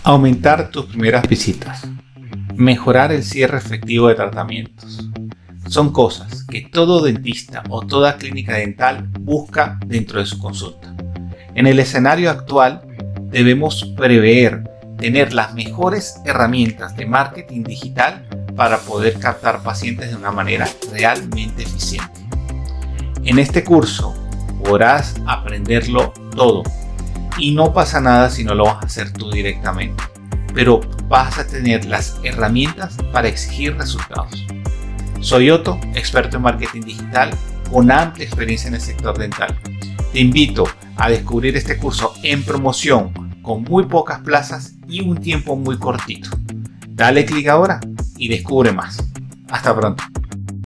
Aumentar tus primeras visitas. Mejorar el cierre efectivo de tratamientos. Son cosas que todo dentista o toda clínica dental busca dentro de su consulta. En el escenario actual debemos prever tener las mejores herramientas de marketing digital para poder captar pacientes de una manera realmente eficiente. En este curso podrás aprenderlo todo y no pasa nada si no lo vas a hacer tú directamente, pero vas a tener las herramientas para exigir resultados. Soy Otto, experto en marketing digital con amplia experiencia en el sector dental. Te invito a descubrir este curso en promoción con muy pocas plazas y un tiempo muy cortito. Dale clic ahora y descubre más. Hasta pronto.